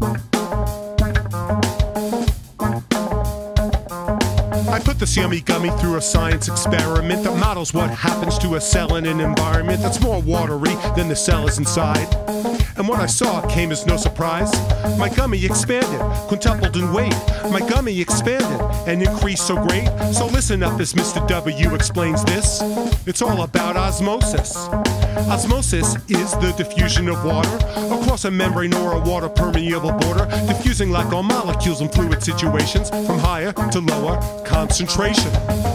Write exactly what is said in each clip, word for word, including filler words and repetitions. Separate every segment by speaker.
Speaker 1: I put this yummy gummy through a science experiment that models what happens to a cell in an environment that's more watery than the cell is inside. And what I saw came as no surprise. My gummy expanded, quintupled in weight. My gummy expanded and increased so great. So listen up as Mister W explains this. It's all about osmosis. Osmosis is the diffusion of water across a membrane or a water permeable border, diffusing like all molecules in fluid situations from higher to lower concentration.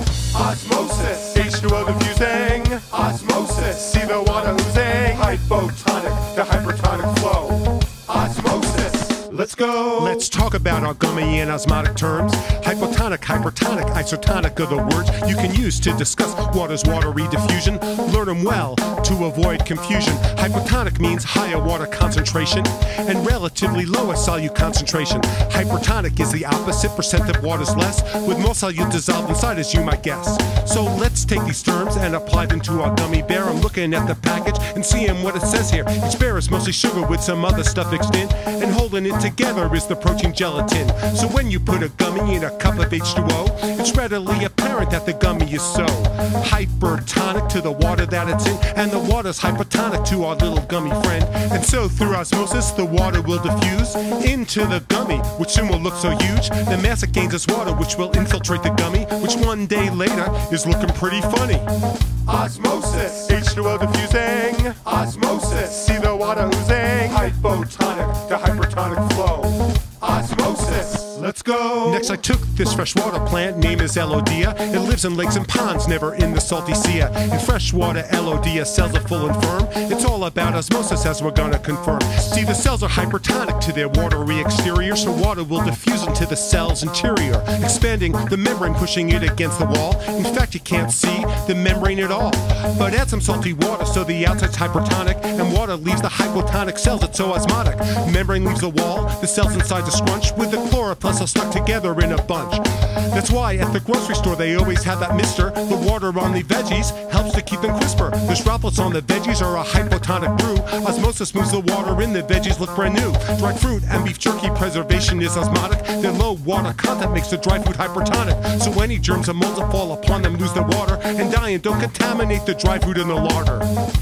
Speaker 2: Osmosis, H two O diffusing. Osmosis, see the water oozing. Hypotonic, the hypertonic flow. Osmosis, let's go.
Speaker 1: Let's talk about our gummy in osmotic terms. Hypotonic, hypertonic, isotonic are the words you can use to discuss water's watery diffusion. Learn them well to avoid confusion. Hypotonic means higher water concentration and relatively lower solute concentration. Hypertonic is the opposite, percent of water's less, with more solute dissolved inside, as you might guess. So let's take these terms and apply them to our gummy bear. I'm looking at the package and seeing what it says here. Each bear is mostly sugar with some other stuff mixed in, and holding it together is the protein gelatin. So when you put a gummy in a cup of H two O, it's readily apparent that the gummy is so hypertonic to the water that it's in, and the water's hypotonic to our little gummy friend. And so through osmosis, the water will diffuse into the gummy, which soon will look so huge. The mass it gains is water, which will infiltrate the gummy, which one day later is looking pretty funny.
Speaker 2: Osmosis, H two O diffusing. Osmosis, see the water oozing. Hypotonic, the hypertonic flow. Osmosis, let's go.
Speaker 1: Next I took this freshwater plant, name is Elodea. It lives in lakes and ponds, never in the salty sea. In freshwater, Elodea cells are full and firm. It's all about osmosis, as we're gonna confirm. See, the cells are hypertonic to their watery exterior, so water will diffuse into the cell's interior, expanding the membrane, pushing it against the wall. In fact, you can't see the membrane at all. But add some salty water so the outside's hypertonic, and water leaves the hypotonic cells, it's so osmotic. Membrane leaves the wall, the cells inside the scrunch, with the chloroplast all stuck together in a bunch. That's why at the grocery store they always have that mister. The water on the veggies helps to keep them crisper. The droplets on the veggies are a hypotonic brew. Osmosis moves the water in, the veggies look brand new. Dried fruit and beef jerky preservation is osmotic. Their low water content makes the dry food hypertonic. So any germs and molds that fall upon them lose their water and die and don't contaminate the dry food in the larder.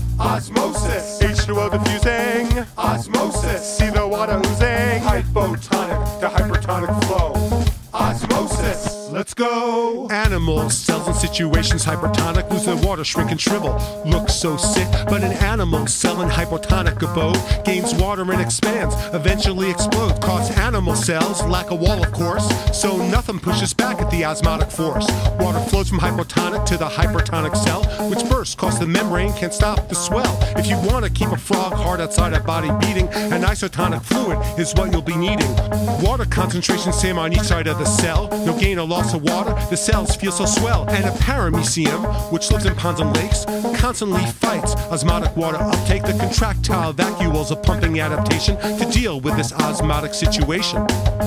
Speaker 2: Osmosis, H two O diffusing. Osmosis, see the water oozing. Hypotonic, the hypertonic flow. Osmosis, let's go.
Speaker 1: Animals, cells in situations hypertonic lose their water, shrink and shrivel. Looks so sick, but an animal cell in hypotonic abode gains water and expands, eventually explodes. Cause animal cells lack a wall, of course, so nothing pushes back at the osmotic force. Water flows from hypotonic to the hypertonic cell, which bursts cause the membrane can't stop the swell. If you want to keep a frog heart outside a body beating, an isotonic fluid is what you'll be needing. Water concentration same on each side of the cell, no gain or loss of water, the cells feel so swell. And a paramecium, which lives in ponds and lakes, constantly fights osmotic water uptake. The contractile vacuoles of pumping adaptation to deal with this osmotic situation.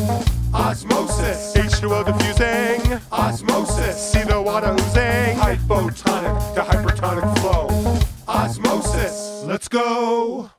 Speaker 2: Osmosis, H two O diffusing. Osmosis, see the water oozing. Hypotonic, the hypertonic flow. Osmosis, let's go.